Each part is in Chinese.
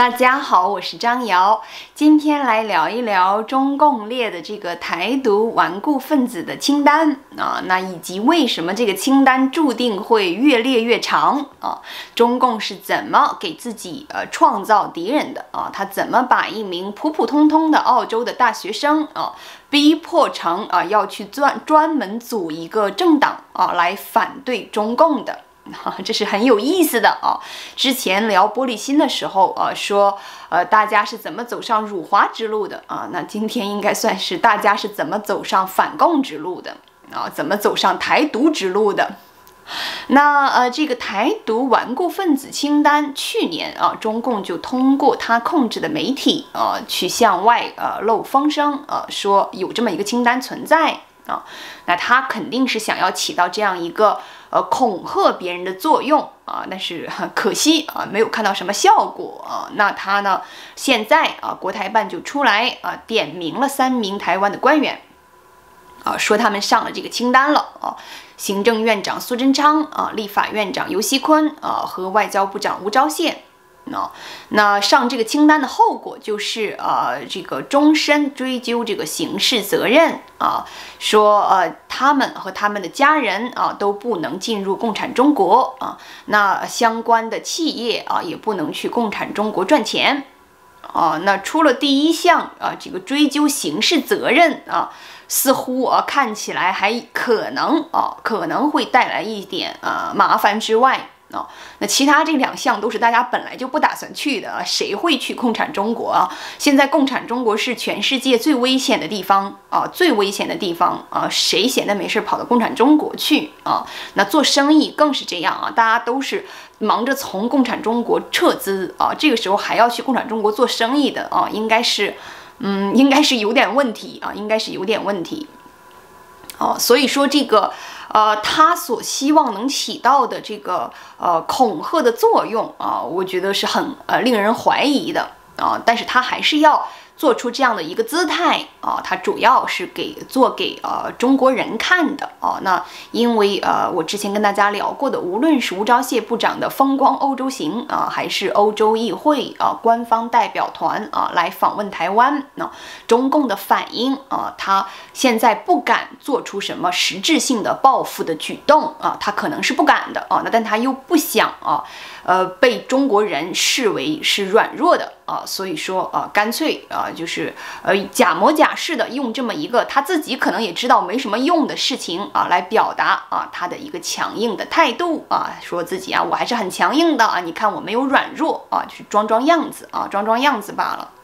大家好，我是张瑶，今天来聊一聊中共列的这个台独顽固分子的清单那以及为什么这个清单注定会越列越长中共是怎么给自己创造敌人的他怎么把一名普普通通的澳洲的大学生逼迫成要去专门组一个政党来反对中共的。这是很有意思的之前聊玻璃心的时候说大家是怎么走上辱华之路的那今天应该算是大家是怎么走上反共之路的怎么走上台独之路的。那这个台独顽固分子清单，去年中共就通过他控制的媒体去向外漏风声说有这么一个清单存在那他肯定是想要起到这样一个恐吓别人的作用但是可惜没有看到什么效果那他呢现在国台办就出来点名了3名台湾的官员说他们上了这个清单了行政院长苏贞昌立法院长游锡堃和外交部长吴钊燮那上这个清单的后果就是这个终身追究这个刑事责任说他们和他们的家人都不能进入共产中国那相关的企业也不能去共产中国赚钱那除了第一项这个追究刑事责任似乎看起来还可能会带来一点麻烦之外那其他这2项都是大家本来就不打算去的谁会去共产中国现在共产中国是全世界最危险的地方最危险的地方谁闲的没事跑到共产中国去那做生意更是这样大家都是忙着从共产中国撤资这个时候还要去共产中国做生意的应该是有点问题应该是有点问题所以说这个他所希望能起到的这个恐吓的作用我觉得是很令人怀疑的但是他还是要做出这样的一个姿态它主要是做给中国人看的那因为我之前跟大家聊过的，无论是吴钊燮部长的风光欧洲行还是欧洲议会官方代表团来访问台湾中共的反应他现在不敢做出什么实质性的报复的举动他可能是不敢的但他又不想被中国人视为是软弱的所以说干脆就是假模假式的用这么一个他自己可能也知道没什么用的事情来表达他的一个强硬的态度说自己我还是很强硬的你看我没有软弱就是装样子装样子罢了。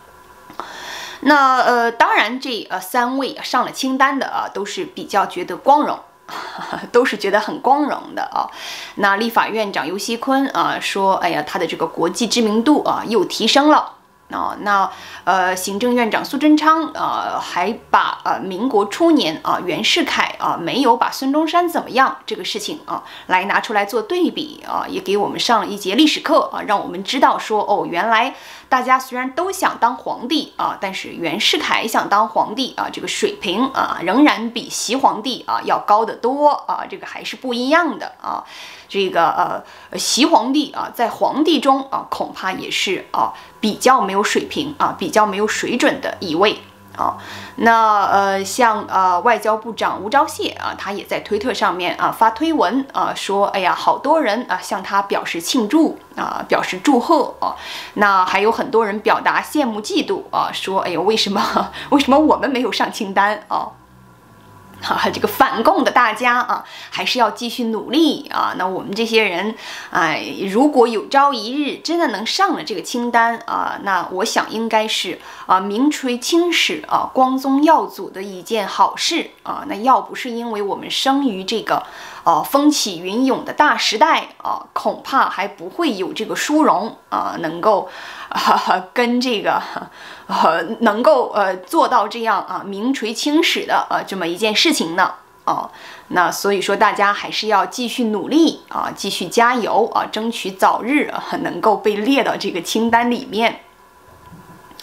那当然这3位上了清单的都是比较觉得光荣都是觉得很光荣的那立法院长游锡堃说哎呀他的这个国际知名度又提升了那行政院长苏贞昌还把民国初年袁世凯没有把孙中山怎么样这个事情来拿出来做对比也给我们上了一节历史课让我们知道说原来大家虽然都想当皇帝但是袁世凯想当皇帝这个水平仍然比习皇帝要高得多这个还是不一样的这个习皇帝在皇帝中恐怕也是比较没有水平比较没有水准的一位那像外交部长吴钊燮他也在推特上面发推文说哎呀好多人向他表示庆祝表示祝贺那还有很多人表达羡慕嫉妒说哎呦为什么我们没有上清单这个反共的大家还是要继续努力那我们这些人如果有朝一日真的能上了这个清单那我想应该是名垂青史光宗耀祖的一件好事那要不是因为我们生于这个风起云涌的大时代恐怕还不会有这个殊荣能够跟这个能够做到这样名垂青史的这么一件事情呢那所以说大家还是要继续努力继续加油争取早日能够被列到这个清单里面。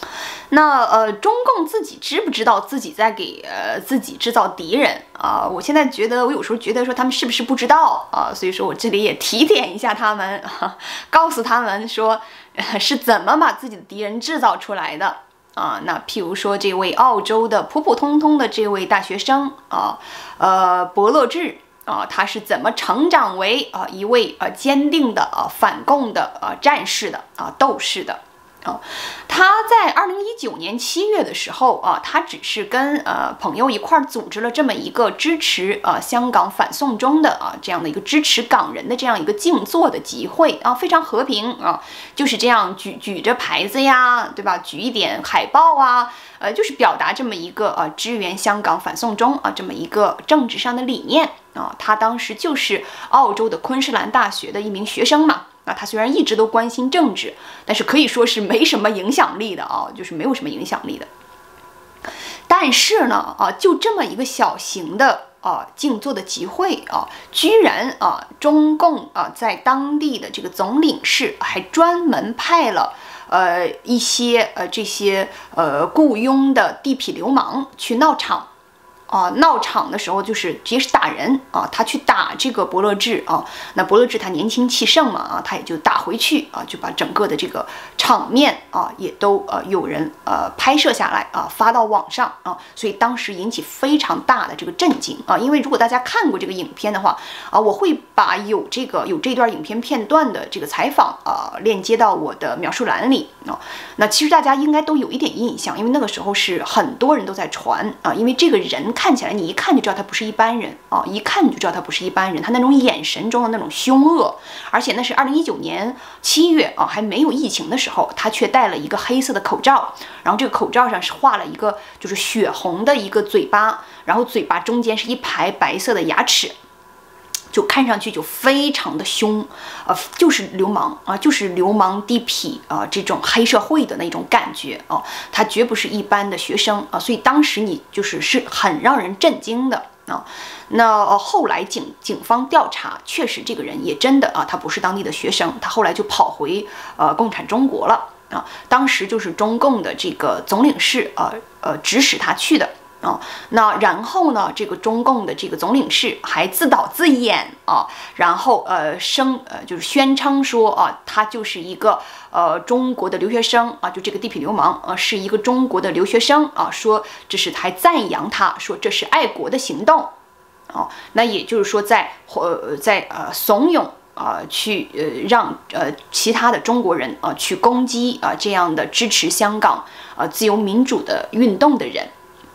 那中共自己知不知道自己在给自己制造敌人啊？我现在觉得，我有时候觉得说他们是不是不知道啊？所以说我这里也提点一下他们，告诉他们说是怎么把自己的敌人制造出来的啊？那譬如说这位澳洲的普普通通的这位大学生啊，伯乐志啊，他是怎么成长为一位坚定的反共的战士的斗士的？他在2019年7月的时候他只是跟朋友一块组织了这么一个支持香港反送中的这样的一个支持港人的这样一个静坐的集会非常和平就是这样举着牌子呀，对吧？举一点海报就是表达这么一个支援香港反送中这么一个政治上的理念他当时就是澳洲的昆士兰大学的一名学生嘛。他虽然一直都关心政治，但是可以说是没什么影响力的就是没有什么影响力的。但是呢就这么一个小型的静坐的集会居然中共在当地的这个总领事还专门派了一些这些雇佣的地痞流氓去闹场。闹场的时候就是直接是打人他去打这个伯乐志那伯乐志他年轻气盛嘛他也就打回去就把整个的这个场面也都有人拍摄下来发到网上所以当时引起非常大的这个震惊因为如果大家看过这个影片的话我会把有这段影片片段的这个采访链接到我的描述栏里那其实大家应该都有一点印象，因为那个时候是很多人都在传因为这个人看起来你一看就知道他不是一般人一看你就知道他不是一般人，他那种眼神中的那种凶恶，而且那是2019年7月还没有疫情的时候，他却戴了一个黑色的口罩，然后这个口罩上是画了一个就是血红的一个嘴巴，然后嘴巴中间是一排白色的牙齿，就看上去就非常的凶，就是流氓就是流氓地痞这种黑社会的那种感觉他绝不是一般的学生所以当时你是很让人震惊的那后来警方调查，确实这个人也真的他不是当地的学生，他后来就跑回共产中国了当时就是中共的这个总领事指使他去的。那然后呢，这个中共的这个总领事还自导自演然后就是宣称说他就是一个中国的留学生就这个地痞流氓是一个中国的留学生说这是还赞扬他，说这是爱国的行动那也就是说在怂恿去让其他的中国人去攻击这样的支持香港自由民主的运动的人。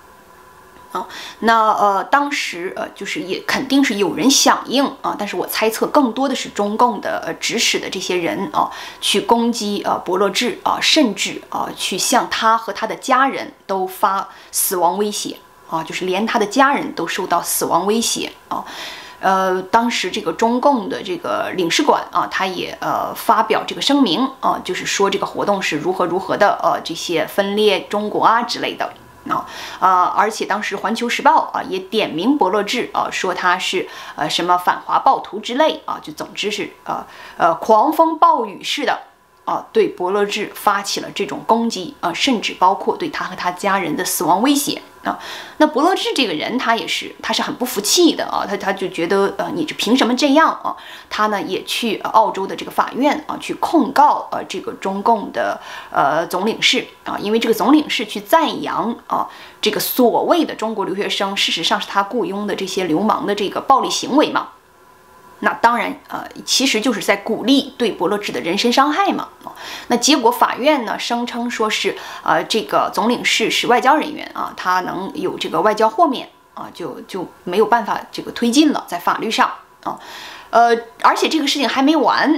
那当时就是也肯定是有人响应但是我猜测更多的是中共的指使的这些人去攻击伯乐志甚至去向他和他的家人都发死亡威胁就是连他的家人都受到死亡威胁当时这个中共的这个领事馆他也发表这个声明就是说这个活动是如何的这些分裂中国之类的。而且当时《环球时报》也点名伯乐志说他是什么反华暴徒之类就总之是狂风暴雨似的对伯乐志发起了这种攻击甚至包括对他和他家人的死亡威胁那伯乐志这个人他是很不服气的他就觉得你这凭什么这样他呢也去澳洲的这个法院去控告这个中共的总领事因为这个总领事去赞扬这个所谓的中国留学生事实上是他雇佣的这些流氓的这个暴力行为嘛。那当然其实就是在鼓励对伯乐志的人身伤害嘛那结果法院呢声称说是这个总领事是外交人员他能有这个外交豁免就没有办法这个推进了，在法律上而且这个事情还没完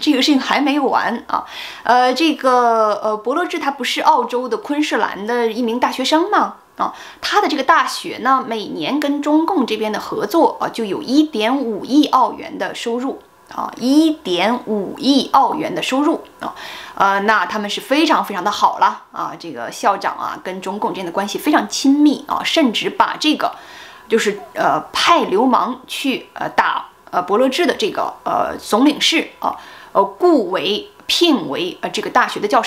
这个伯乐志他不是澳洲的昆士兰的一名大学生吗他的这个大学呢每年跟中共这边的合作就有1.5亿澳元的收入1.5亿澳元的收入那他们是非常非常的好了这个校长跟中共之间的关系非常亲密甚至把这个就是派流氓去打伯乐志的这个总领事聘为这个大学的教授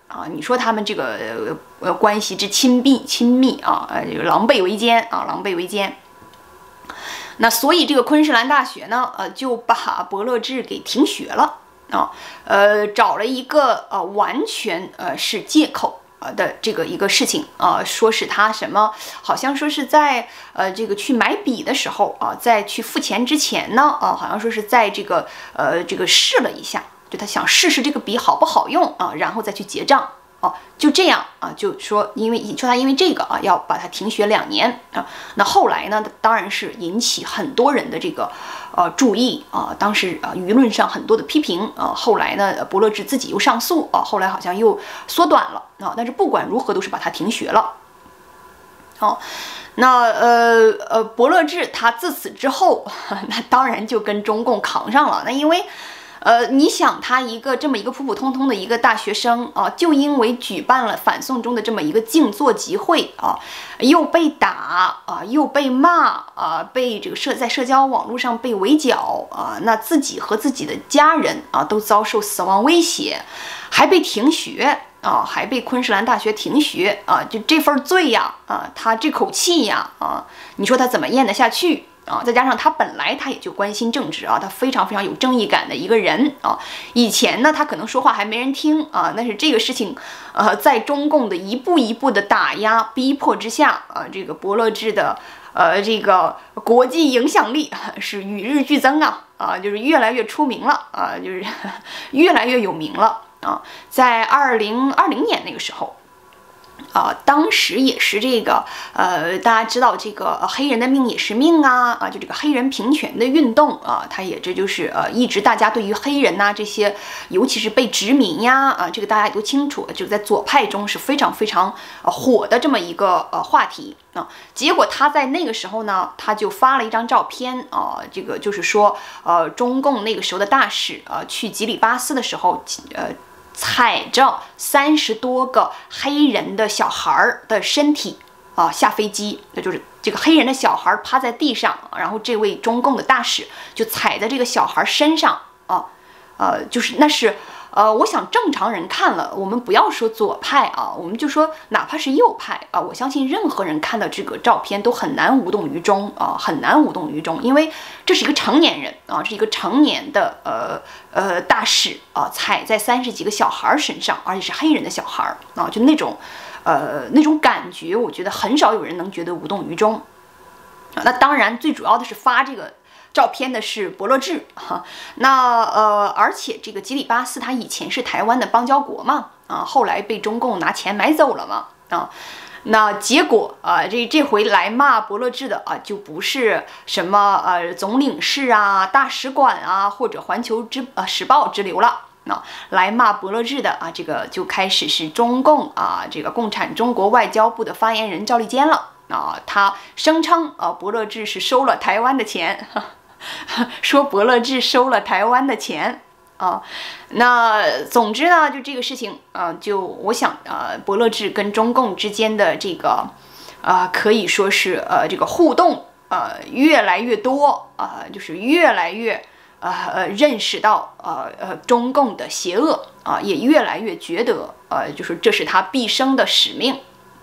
啊，你说他们这个关系之亲密啊，狼狈为奸啊，狼狈为奸。那所以这个昆士兰大学呢，就把伯乐志给停学了啊，找了一个完全是借口的这个一个事情啊，说是他什么，好像说是在这个去买笔的时候啊，在去付钱之前呢，好像说是在这个试了一下，就他想试试这个笔好不好用啊，然后再去结账。哦，就这样啊，就说因为这个啊，要把它停学2年啊。那后来呢，当然是引起很多人的这个注意啊。当时舆论上很多的批评啊。后来呢，伯乐志自己又上诉啊，后来好像又缩短了啊。但是不管如何，都是把它停学了。好，那伯乐志他自此之后，那当然就跟中共扛上了。那因为你想他一个这么一个普普通通的一个大学生啊，就因为举办了反送中的这么一个静坐集会啊，又被打啊，又被骂啊，被这个在社交网络上被围剿啊，那自己和自己的家人啊都遭受死亡威胁，还被停学啊，还被昆士兰大学停学啊，就这份罪呀啊，他这口气呀啊，你说他怎么咽得下去？啊，再加上他本来他也就关心政治啊，他非常非常有正义感的一个人啊。以前呢，他可能说话还没人听啊，但是这个事情，在中共的一步一步的打压逼迫之下，这个伯乐志的这个国际影响力是与日俱增啊，就是越来越出名了啊，就是越来越有名了啊。在2020年那个时候。当时也是这个大家知道这个黑人的命也是命啊，就这个黑人平权的运动啊，它也这就是一直大家对于黑人呐这些，尤其是被殖民呀这个大家也都清楚，就是在左派中是非常非常火的这么一个话题啊。结果他在那个时候呢，他就发了一张照片啊，这个就是说中共那个时候的大使去吉里巴斯的时候踩着30多个黑人的小孩的身体下飞机，那就是这个黑人的小孩趴在地上，然后这位中共的大使就踩在这个小孩身上就是那是我想正常人看了，我们不要说左派啊，我们就说哪怕是右派啊，我相信任何人看到这个照片都很难无动于衷很难无动于衷，因为这是一个成年人啊，这是一个成年的大使踩在30几个小孩身上，而且是黑人的小孩啊，就那种感觉，我觉得很少有人能觉得无动于衷那当然，最主要的是发这个照片的是伯乐志那而且这个吉里巴斯他以前是台湾的邦交国嘛后来被中共拿钱买走了嘛那结果这回来骂伯乐志的就不是什么总领事大使馆或者环球时报之流了。来骂伯乐志的这个就开始是中共这个共产中国外交部的发言人赵立坚了他声称伯乐志是收了台湾的钱。说伯乐志收了台湾的钱那总之呢，就这个事情就我想伯乐志跟中共之间的这个可以说是这个互动越来越多就是越来越认识到中共的邪恶也越来越觉得就是这是他毕生的使命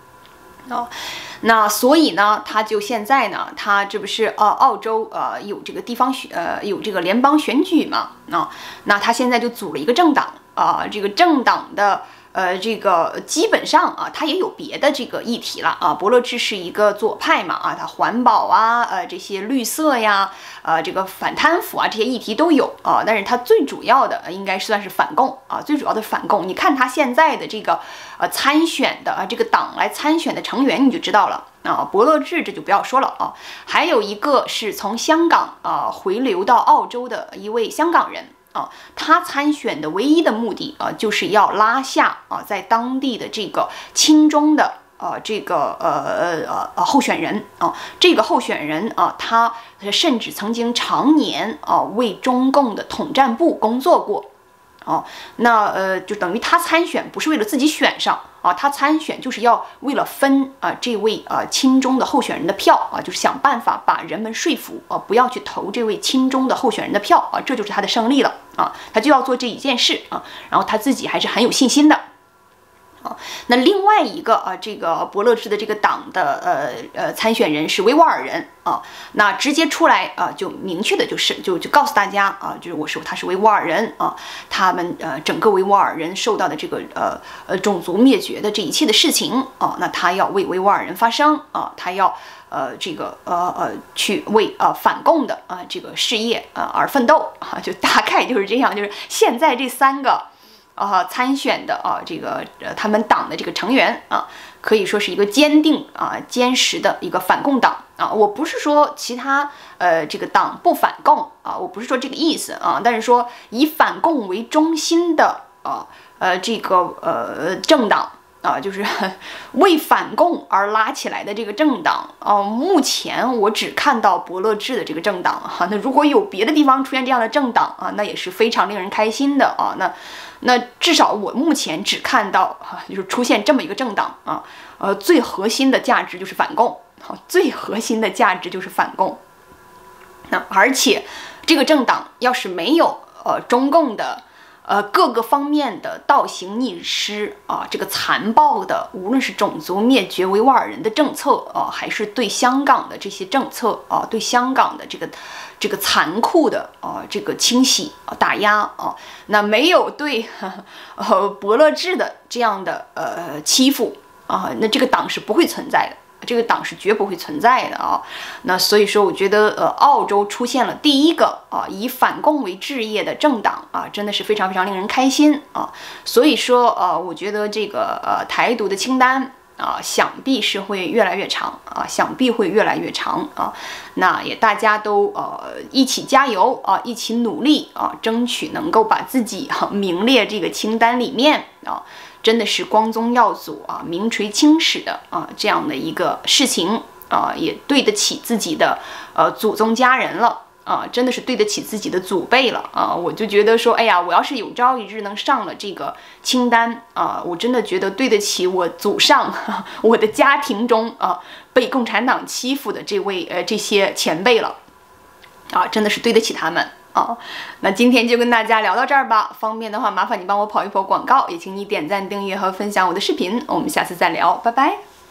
那所以呢，他就现在呢，他这不是澳洲有这个地方有这个联邦选举嘛那他现在就组了一个政党这个政党的这个基本上他也有别的这个议题了伯乐志是一个左派嘛他环保这些绿色呀这个反贪腐这些议题都有但是他最主要的应该算是反共最主要的反共。你看他现在的这个参选的这个党来参选的成员你就知道了伯乐志这就不要说了还有一个是从香港回流到澳洲的一位香港人他参选的唯一的目的就是要拉下在当地的这个亲中的这个候选人这个候选人他甚至曾经常年为中共的统战部工作过那就等于他参选不是为了自己选上他参选就是要为了分这位亲中的候选人的票就是想办法把人们说服不要去投这位亲中的候选人的票这就是他的胜利了他就要做这一件事然后他自己还是很有信心的那另外一个这个伯乐制的这个党的参选人是维吾尔人那直接出来就明确的就告诉大家就是他是维吾尔人他们整个维吾尔人受到的这个种族灭绝的这一切的事情那他要为维吾尔人发声他要去为反共的这个事业而奋斗就大概就是这样，就是现在这3个参选的这个他们党的这个成员可以说是一个坚定坚实的一个反共党我不是说其他这个党不反共我不是说这个意思但是说以反共为中心的这个政党就是为反共而拉起来的这个政党目前我只看到伯乐制的这个政党那如果有别的地方出现这样的政党那也是非常令人开心的那至少我目前只看到就是出现这么一个政党最核心的价值就是反共最核心的价值就是反共而且这个政党要是没有中共的各个方面的倒行逆施这个残暴的，无论是种族灭绝维吾尔人的政策还是对香港的这些政策对香港的这个残酷的这个清洗打压那没有对伯乐制的这样的欺负那这个党是不会存在的。这个党是绝不会存在的那所以说我觉得澳洲出现了第一个以反共为志业的政党真的是非常非常令人开心所以说我觉得这个台独的清单想必是会越来越长想必会越来越长那也大家都一起加油一起努力争取能够把自己名列这个清单里面真的是光宗耀祖名垂青史的这样的一个事情也对得起自己的祖宗家人了真的是对得起自己的祖辈了我就觉得说，哎呀，我要是有朝一日能上了这个清单我真的觉得对得起我祖上我的家庭中被共产党欺负的这些前辈了真的是对得起他们那今天就跟大家聊到这儿吧，方便的话麻烦你帮我跑一跑广告，也请你点赞、订阅和分享我的视频，我们下次再聊，拜拜。